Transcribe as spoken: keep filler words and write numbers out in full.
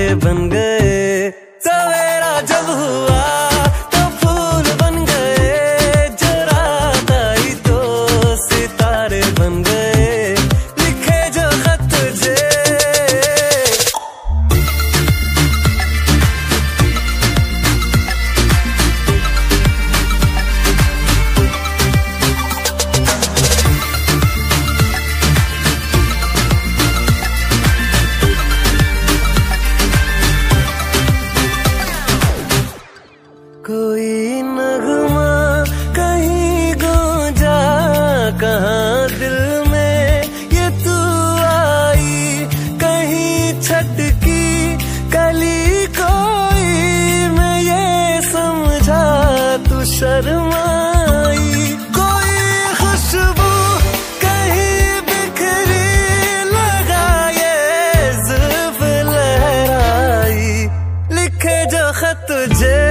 बन गए। सवेरा जब हुआ तो फूल बन गए, जो रात आई तो सितारे बन गए, लिखे जो खत तुझे। कोई नगमा कहीं गूंजा, कहाँ दिल में ये तू आई, कहीं छटकी कली कोई, मैं ये समझा तू शर्माई। कोई खुशबू कहीं बिखरी, लगा ये जुल्फ लहराई, लिखे जो खत तुझे।